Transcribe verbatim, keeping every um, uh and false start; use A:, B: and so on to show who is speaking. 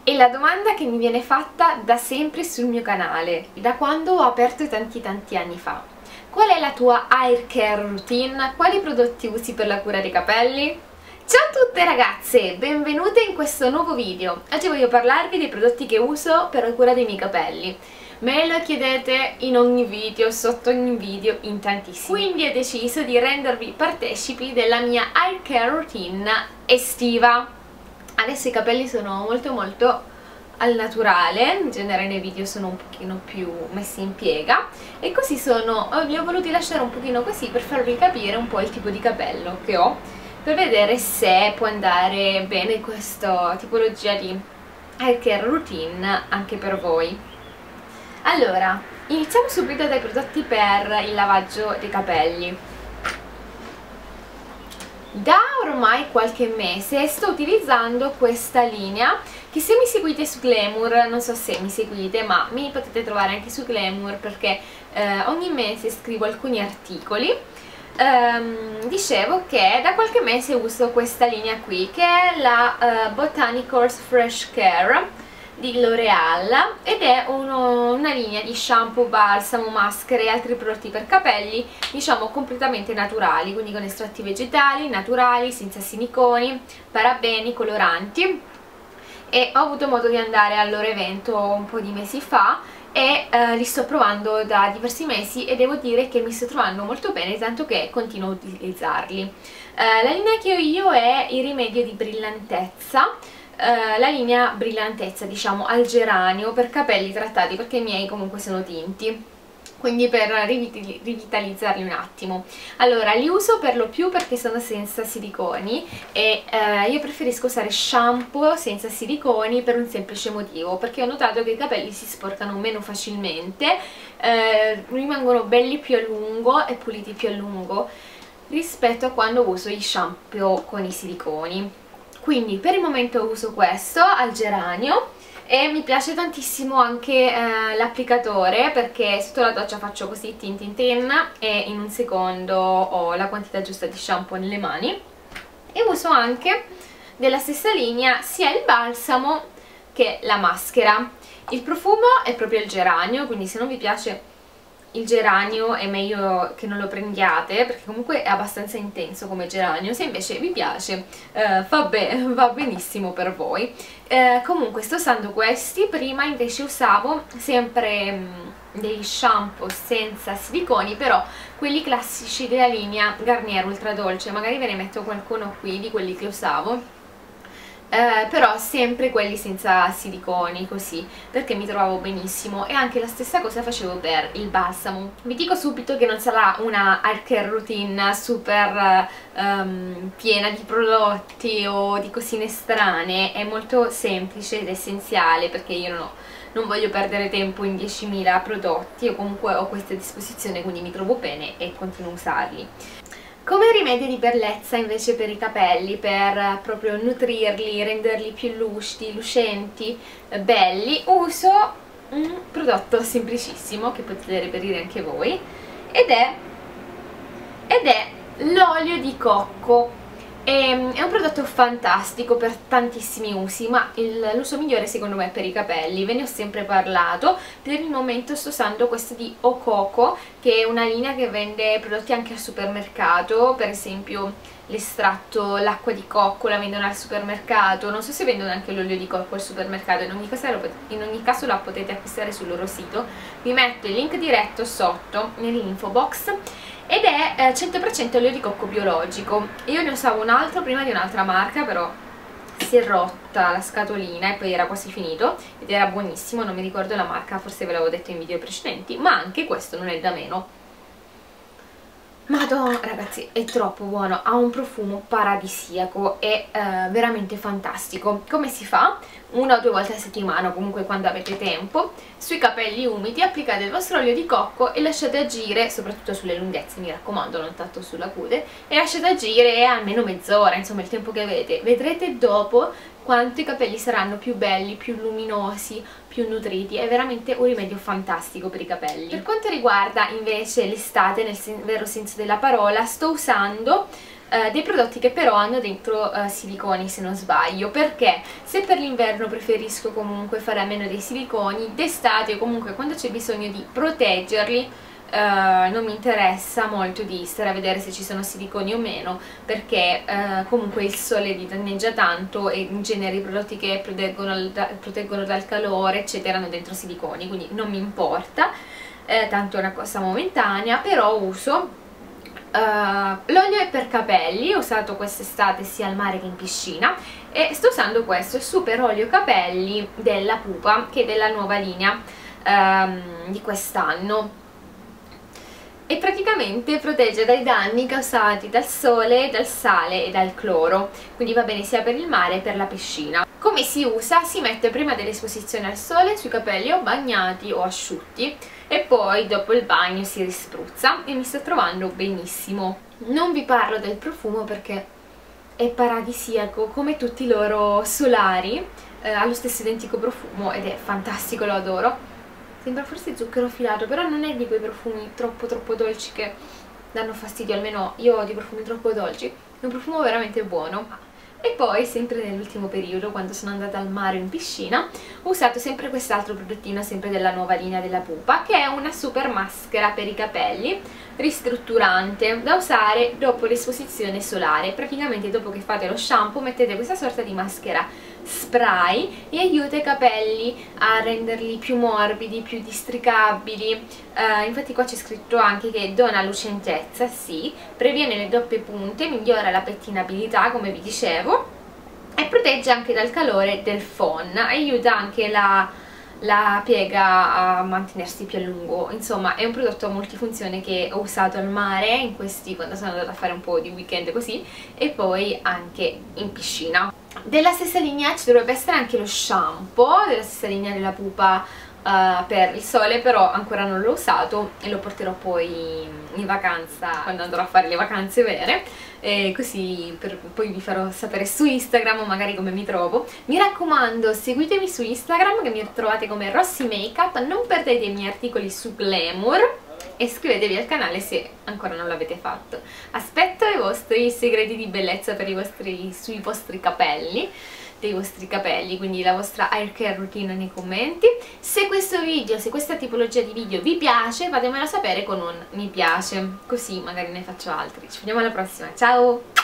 A: È la domanda che mi viene fatta da sempre sul mio canale, da quando ho aperto tanti tanti anni fa. Qual è la tua hair care routine? Quali prodotti usi per la cura dei capelli? Ciao a tutte ragazze, benvenute in questo nuovo video. Oggi voglio parlarvi dei prodotti che uso per la cura dei miei capelli. Me lo chiedete in ogni video, sotto ogni video, in tantissimi. Quindi ho deciso di rendervi partecipi della mia hair care routine estiva. Adesso i capelli sono molto molto al naturale, in genere nei video sono un pochino più messi in piega e così sono, li ho voluti lasciare un pochino così per farvi capire un po' il tipo di capello che ho, per vedere se può andare bene questa tipologia di hair care routine anche per voi. Allora, iniziamo subito dai prodotti per il lavaggio dei capelli. Da ormai qualche mese sto utilizzando questa linea che, se mi seguite su Glamour, non so se mi seguite, ma mi potete trovare anche su Glamour perché eh, ogni mese scrivo alcuni articoli. Um, dicevo che da qualche mese uso questa linea qui, che è la uh, Botanicals Fresh Care di L'Oreal, ed è uno, una linea di shampoo, balsamo, maschere e altri prodotti per capelli, diciamo completamente naturali, quindi con estratti vegetali, naturali, senza siliconi, parabeni, coloranti. E ho avuto modo di andare al loro evento un po' di mesi fa e eh, li sto provando da diversi mesi e devo dire che mi sto trovando molto bene, tanto che continuo a utilizzarli. Eh, la linea che ho io è il rimedio di brillantezza, Uh, la linea brillantezza, diciamo al geranio, per capelli trattati, perché i miei comunque sono tinti, quindi per rivitalizzarli un attimo. Allora, li uso per lo più perché sono senza siliconi e uh, io preferisco usare shampoo senza siliconi per un semplice motivo, perché ho notato che i capelli si sporcano meno facilmente, uh, rimangono belli più a lungo e puliti più a lungo rispetto a quando uso gli shampoo con i siliconi. Quindi per il momento uso questo al geranio e mi piace tantissimo anche eh, l'applicatore, perché sotto la doccia faccio così tin tin tin e in un secondo ho la quantità giusta di shampoo nelle mani. E uso anche della stessa linea sia il balsamo che la maschera. Il profumo è proprio il geranio, quindi se non vi piace il geranio è meglio che non lo prendiate, perché comunque è abbastanza intenso come geranio. Se invece vi piace eh, va, be va benissimo per voi. Eh, comunque sto usando questi. Prima invece usavo sempre mh, degli shampoo senza siliconi, però quelli classici della linea Garnier Ultra Dolce. Magari ve ne metto qualcuno qui di quelli che usavo. Uh, però sempre quelli senza siliconi, così, perché mi trovavo benissimo. E anche la stessa cosa facevo per il balsamo. Vi dico subito che non sarà una hair care routine super uh, um, piena di prodotti o di cosine strane, è molto semplice ed essenziale, perché io non, ho, non voglio perdere tempo in diecimila prodotti, o comunque ho questa a disposizione, quindi mi trovo bene e continuo a usarli. Come rimedio di bellezza invece per i capelli, per proprio nutrirli, renderli più lucidi, lucenti, belli, uso un prodotto semplicissimo che potete reperire anche voi, ed è, ed è l'olio di cocco. È un prodotto fantastico per tantissimi usi, ma l'uso migliore secondo me è per i capelli. Ve ne ho sempre parlato. Per il momento sto usando questo di Ococo, che è una linea che vende prodotti anche al supermercato, per esempio l'estratto, l'acqua di cocco la vendono al supermercato. Non so se vendono anche l'olio di cocco al supermercato, in ogni caso, in ogni caso la potete acquistare sul loro sito. Vi metto il link diretto sotto nell'info box. Ed è eh, cento per cento olio di cocco biologico. Io ne usavo un altro prima di un'altra marca, però si è rotta la scatolina e poi era quasi finito ed era buonissimo, non mi ricordo la marca, forse ve l'avevo detto in video precedenti, ma anche questo non è da meno. Madonna ragazzi, è troppo buono, ha un profumo paradisiaco, è eh, veramente fantastico. Come si fa? Una o due volte a settimana, comunque quando avete tempo, sui capelli umidi applicate il vostro olio di cocco e lasciate agire, soprattutto sulle lunghezze, mi raccomando, non tanto sulla cute, e lasciate agire almeno mezz'ora, insomma il tempo che avete. Vedrete dopo quanto i capelli saranno più belli, più luminosi, più nutriti. È veramente un rimedio fantastico per i capelli. Per quanto riguarda invece l'estate, nel sen vero senso della parola, sto usando Uh, dei prodotti che però hanno dentro uh, siliconi, se non sbaglio, perché se per l'inverno preferisco comunque fare a meno dei siliconi, d'estate o comunque quando c'è bisogno di proteggerli uh, non mi interessa molto di stare a vedere se ci sono siliconi o meno, perché uh, comunque il sole li danneggia tanto e in genere i prodotti che proteggono, da, proteggono dal calore eccetera hanno dentro siliconi, quindi non mi importa, uh, tanto è una cosa momentanea. Però uso Uh, l'olio è per capelli, ho usato quest'estate sia al mare che in piscina e sto usando questo, il super olio capelli della Pupa, che è della nuova linea um, di quest'anno, e praticamente protegge dai danni causati dal sole, dal sale e dal cloro, quindi va bene sia per il mare che per la piscina. Come si usa? Si mette prima dell'esposizione al sole sui capelli o bagnati o asciutti e poi dopo il bagno si rispruzza e mi sto trovando benissimo. Non vi parlo del profumo perché è paradisiaco come tutti i loro solari, eh, ha lo stesso identico profumo ed è fantastico, lo adoro. Sembra forse zucchero filato, però non è di quei profumi troppo troppo dolci che danno fastidio, almeno io odio i profumi troppo dolci, è un profumo veramente buono. E poi, sempre nell'ultimo periodo, quando sono andata al mare o in piscina, ho usato sempre quest'altro prodottino, sempre della nuova linea della Pupa, che è una super maschera per i capelli, ristrutturante, da usare dopo l'esposizione solare. Praticamente dopo che fate lo shampoo mettete questa sorta di maschera spray e aiuta i capelli a renderli più morbidi, più districabili. Uh, infatti qua c'è scritto anche che dona lucentezza, sì, previene le doppie punte, migliora la pettinabilità come vi dicevo e protegge anche dal calore del phon, aiuta anche la, la piega a mantenersi più a lungo. Insomma è un prodotto multifunzione che ho usato al mare in questi, quando sono andata a fare un po' di weekend così, e poi anche in piscina. Della stessa linea ci dovrebbe essere anche lo shampoo della stessa linea della Pupa uh, per il sole, però ancora non l'ho usato e lo porterò poi in vacanza quando andrò a fare le vacanze vere, e così per, poi vi farò sapere su Instagram magari come mi trovo. Mi raccomando, seguitemi su Instagram che mi trovate come Rossi Makeup, non perdete i miei articoli su Glamour e iscrivetevi al canale se ancora non l'avete fatto. Aspetto i vostri segreti di bellezza per i vostri, sui vostri capelli, dei vostri capelli, quindi la vostra hair care routine nei commenti. Se questo video, se questa tipologia di video vi piace, fatemelo sapere con un mi piace, così magari ne faccio altri. Ci vediamo alla prossima, ciao!